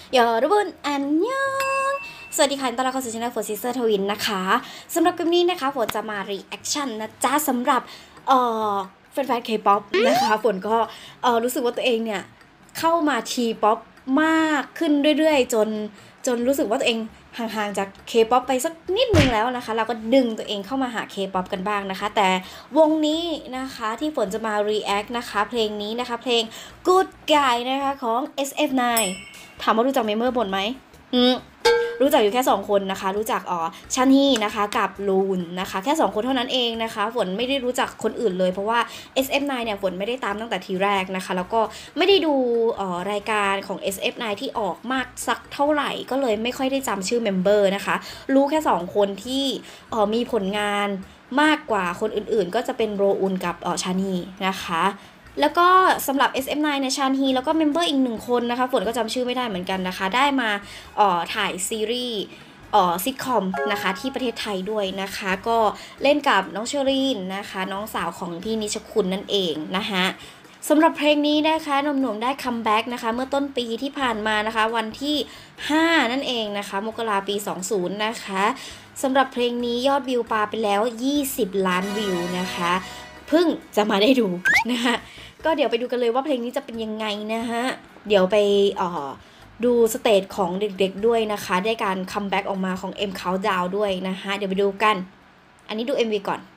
ยอรบุนอันยองสวัสดีค่ะต้อนรับเข้าสู่ช่องฝนซิสเตอร์ทวินนะคะสำหรับคลิปนี้นะคะฝนจะมารีแอคชั่นนะจ๊ะสำหรับแฟนๆ K-POP นะคะฝนก็รู้สึกว่าตัวเองเนี่ยเข้ามาทีป๊อปมากขึ้นเรื่อยๆจนรู้สึกว่าตัวเองห่างๆจาก K-POP ไปสักนิดนึงแล้วนะคะเราก็ดึงตัวเองเข้ามาหา K-POP กันบ้างนะคะแต่วงนี้นะคะที่ฝนจะมา react นะคะเพลงนี้นะคะเพลง Good Guy นะคะของ SF9 ถามว่ารู้จักเมมเบอร์บนไหมรู้จักอยู่แค่2คนนะคะรู้จักชันฮีนะคะกับลูนนะคะแค่2คนเท่านั้นเองนะคะฝนไม่ได้รู้จักคนอื่นเลยเพราะว่า SF9 เนี่ยฝนไม่ได้ตามตั้งแต่ทีแรกนะคะแล้วก็ไม่ได้ดูรายการของ SF9 ที่ออกมากสักเท่าไหร่ก็เลยไม่ค่อยได้จำชื่อเมมเบอร์นะคะรู้แค่2คนที่มีผลงานมากกว่าคนอื่นๆก็จะเป็นโรอุนกับชันฮีนะคะแล้วก็สำหรับ SF9 เนี่ยชานฮีแล้วก็เมมเบอร์อีก1คนนะคะฝนก็จำชื่อไม่ได้เหมือนกันนะคะได้มาถ่ายซีรีส์ซิทคอมนะคะที่ประเทศไทยด้วยนะคะก็เล่นกับน้องเชอรีนนะคะน้องสาวของพี่นิชคุณนั่นเองนะคะสำหรับเพลงนี้นะคะหนุ่มๆได้คัมแบ็กนะคะเมื่อต้นปีที่ผ่านมานะคะวันที่5นั่นเองนะคะมกราปี20นะคะสำหรับเพลงนี้ยอดวิวปาไปแล้ว20ล้านวิวนะคะเพิ่งจะมาได้ดูนะคะก็เดี๋ยวไปดูกันเลยว่าเพลงนี้จะเป็นยังไงนะฮะเดี๋ยวไปดูสเตจของเด็กๆด้วยนะคะได้การคัมแบ็กออกมาของ M Countdown ด้วยนะคะเดี๋ยวไปดูกันอันนี้ดู MV ก่อน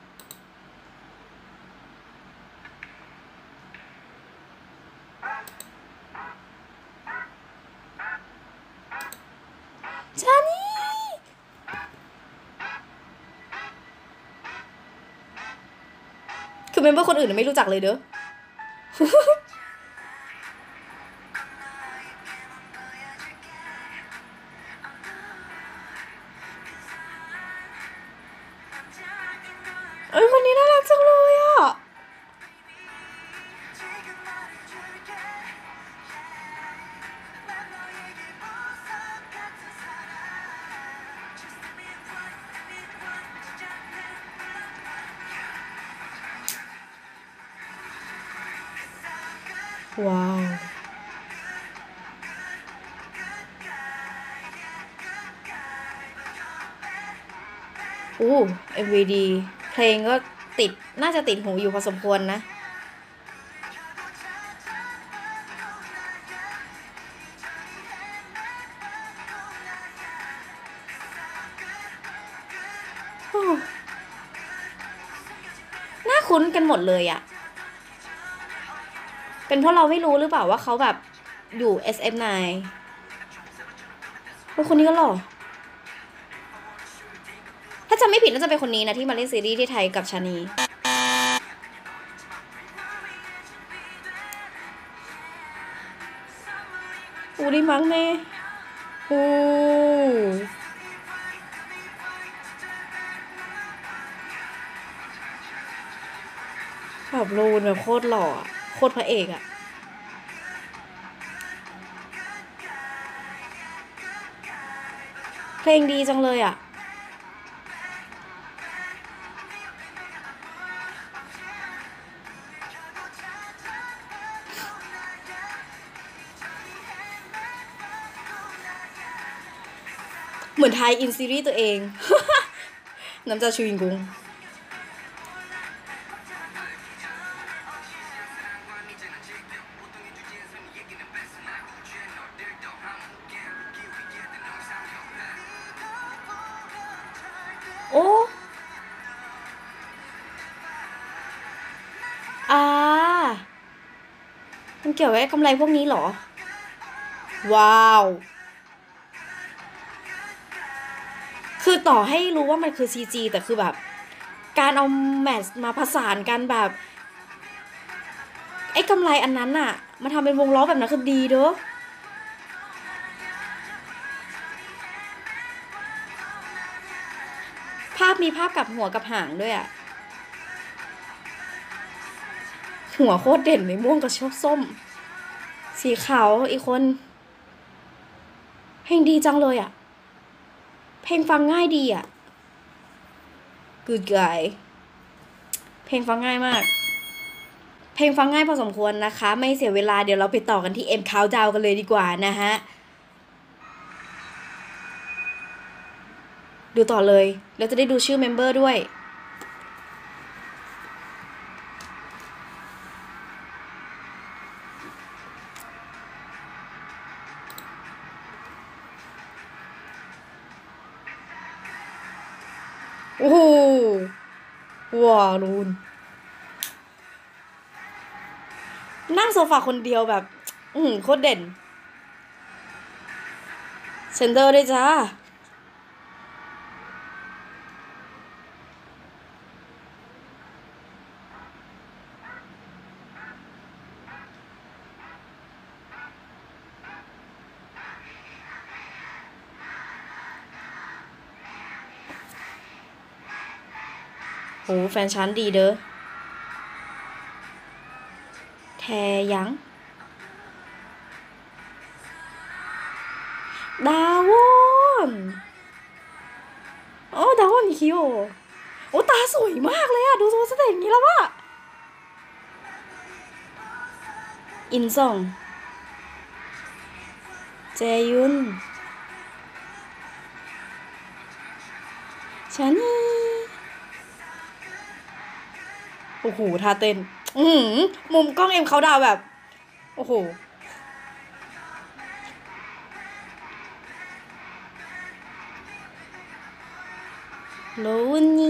จานี่คือเมมเบอร์คนอื่นไม่รู้จักเลยเด้อคนนี้น่ารักจังเลยอ่ะว้าวMV ดีเพลงก็ติดน่าจะติดหูอยู่พอสมควรนะน่าคุ้นกันหมดเลยอะเป็นเพราะเราไม่รู้หรือเปล่าว่าเขาแบบอยู่ SF9 คนนี้ก็หล่อถ้าจำไม่ผิดน่าจะเป็นคนนี้นะที่มาเล่นซีรีส์ที่ไทยกับชานีดีมั้งเน่แบบรูนแบบโคตรหล่อโคตรพระเอกอะเพลงดีจังเลยอะเหมือนไทยอินซีรีส์ตัวเอง น้ำจาชูวิงกุงโอ้มันเกี่ยวกับกำไรพวกนี้เหรอว้าวคือต่อให้รู้ว่ามันคือ CG แต่คือแบบการเอาแมทมาผสานกันแบบไอ้กำไรอันนั้นอะมาทำเป็นวงล้อแบบนั้นคือดีเด้อมีภาพกับหัวกับหางด้วยอะหัวโคตรเด่นเลยม่วงกับชอบส้มสีขาวอีกคนเพลงดีจังเลยอะเพลงฟังง่ายดีอะ Good Guy เพลงฟังง่ายมากเพลงฟังง่ายพอสมควรนะคะไม่เสียเวลาเดี๋ยวเราไปต่อกันที่ M Countdown กันเลยดีกว่านะฮะดูต่อเลยแล้วจะได้ดูชื่อเมมเบอร์ด้วยโอ้โหว้าวรูนนั่งโซฟาคนเดียวแบบโคตรเด่นเซนเตอร์ด้วยจ้าโหแฟนฉันดีเด้อแทยังดาวอนโอ้ดาวอนคิโอโอ้ตาสวยมากเลยอะดูโซสเตจอย่างนี้แล้วอะอินซองเจยุนชานี่โอ้โหท่าเต้นมุมกล้องเอ็มเขาดาวแบบโอ้โหโลนี่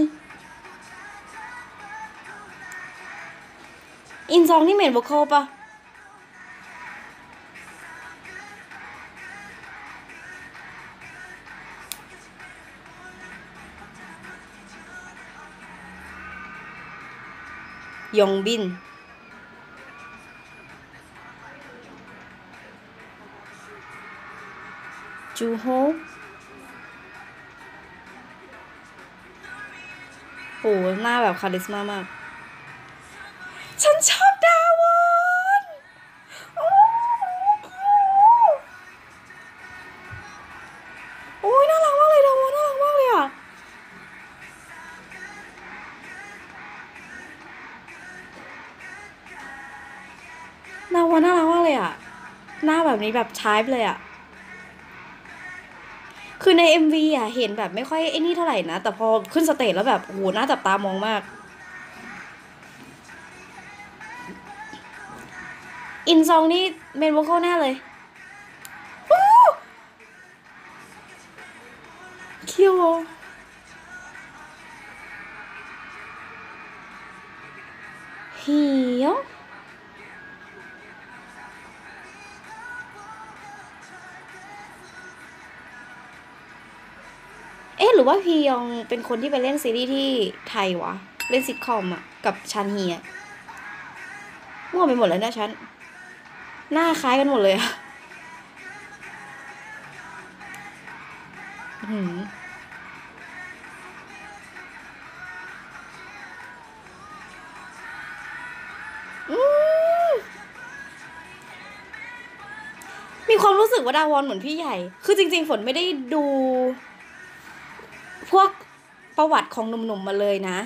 อินซองนี่เมนโวคอลปะยองบินจูโฮโหหน้าแบบคาริสมามากฉันชอบดาวอนโอ้ยน่ารักมากเลยดาวอนน่ารักมากเลยอะดาวอนน่ารักมากเลยอะหน้าแบบนี้แบบชายเลยอะคือใน MV อ่ะเห็นแบบไม่ค่อยไอ้นี่เท่าไหร่นะแต่พอขึ้นสเตจแล้วแบบโอ้โหน่าจับตามองมากอินซองนี่เมนโวคอลแน่เลยคิวเฮียวเอ๊ะหรือว่าพียองเป็นคนที่ไปเล่นซีรีส์ที่ไทยวะเล่นซิทคอมอ่ะกับชันฮีอ่ะมั่วไปหมดเลยนะฉันหน้าคล้ายกันหมดเลยอะหืมอืมมีความรู้สึกว่าดาวอนเหมือนพี่ใหญ่คือจริงๆฝนไม่ได้ดูพวกประวัติของหนุ่มๆมาเลยนะ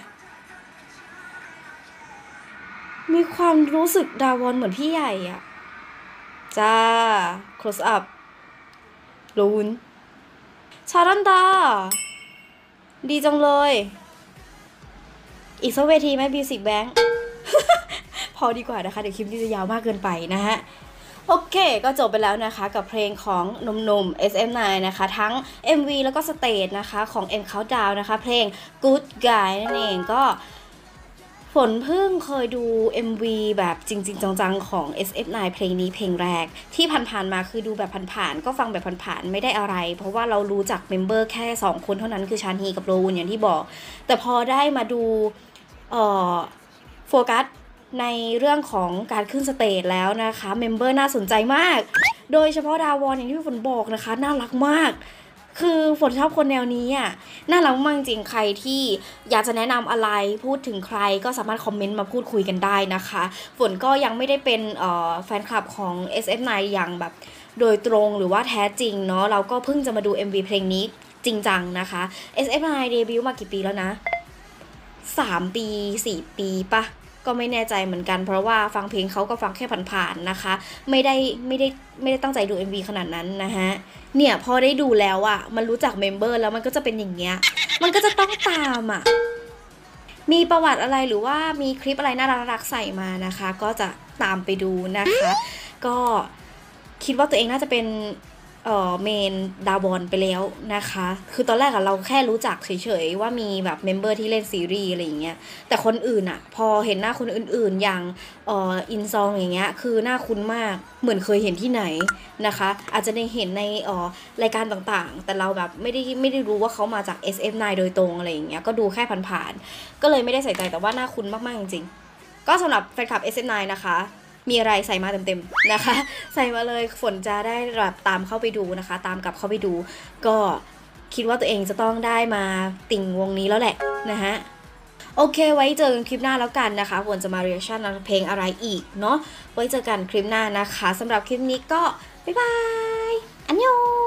มีความรู้สึกดาวอนเหมือนพี่ใหญ่อะจ้า close up ลูนชารันดาดีจังเลยอีกสักเวทีไหมมิวสิกแบงค์พอดีกว่านะคะเดี๋ยวคลิปนี้จะยาวมากเกินไปนะฮะโอเคก็จบไปแล้วนะคะกับเพลงของหนุ่มๆ SM9 นะคะทั้ง MV แล้วก็สเตจนะคะของ M Countdown นะคะเพลง Good Guy นั่นเองก็ฝนเพิ่งเคยดู MV แบบจริงๆจังๆของ SF9 เพลงนี้เพลงแรกที่ผ่านๆมาคือดูแบบผ่านๆก็ฟังแบบผ่านๆไม่ได้อะไรเพราะว่าเรารู้จักเมมเบอร์แค่2คนเท่านั้นคือชานฮีกับโรวุนอย่างที่บอกแต่พอได้มาดูโฟกัสในเรื่องของการขึ้นสเตจแล้วนะคะเมมเบอร์น่าสนใจมากโดยเฉพาะดาวอนอย่างที่ฝนบอกนะคะน่ารักมากคือฝนชอบคนแนวนี้อ่ะน่ารักมากจริงใครที่อยากจะแนะนำอะไรพูดถึงใครก็สามารถคอมเมนต์มาพูดคุยกันได้นะคะฝนก็ยังไม่ได้เป็นแฟนคลับของ SF9 อย่างแบบโดยตรงหรือว่าแท้จริงเนาะเราก็เพิ่งจะมาดู MV เพลงนี้จริงจังนะคะ SF9 เดบิวต์มากี่ปีแล้วนะ3 ปี 4 ปีปะก็ก็ไม่แน่ใจเหมือนกันเพราะว่าฟังเพลงเขาก็ฟังแค่ผ่านๆนะคะไม่ได้ตั้งใจดู MV ขนาดนั้นนะฮะเนี่ยพอได้ดูแล้วอ่ะมันรู้จักเมมเบอร์แล้วมันก็จะเป็นอย่างเงี้ยมันก็จะต้องตามอ่ะมีประวัติอะไรหรือว่ามีคลิปอะไรน่ารักๆใส่มานะคะก็จะตามไปดูนะคะก็คิดว่าตัวเองน่าจะเป็นเมนดาวบอลไปแล้วนะคะคือตอนแรกอะเราแค่รู้จักเฉยๆว่ามีแบบเมมเบอร์ที่เล่นซีรีส์อะไรอย่างเงี้ยแต่คนอื่นอะพอเห็นหน้าคนอื่นๆอย่างอินซองอย่างเงี้ยคือหน้าคุ้นมากเหมือนเคยเห็นที่ไหนนะคะอาจจะได้เห็นในรายการต่างๆแต่เราแบบไม่ได้รู้ว่าเขามาจาก SF9 โดยตรงอะไรอย่างเงี้ยก็ดูแค่ผ่านๆก็เลยไม่ได้ใส่ใจแต่ว่าหน้าคุ้นมากๆจริงๆก็สำหรับแฟนคลับ SF9 นะคะมีอะไรใส่มาเต็มๆนะคะใส่มาเลยฝนจะได้แบบตามเข้าไปดูนะคะตามกลับเข้าไปดูก็คิดว่าตัวเองจะต้องได้มาติ่งวงนี้แล้วแหละนะฮะโอเคไว้เจอกันคลิปหน้าแล้วกันนะคะฝนจะมา reaction เพลงอะไรอีกเนาะไว้เจอกันคลิปหน้านะคะสำหรับคลิปนี้ก็บ๊ายบายอันยอง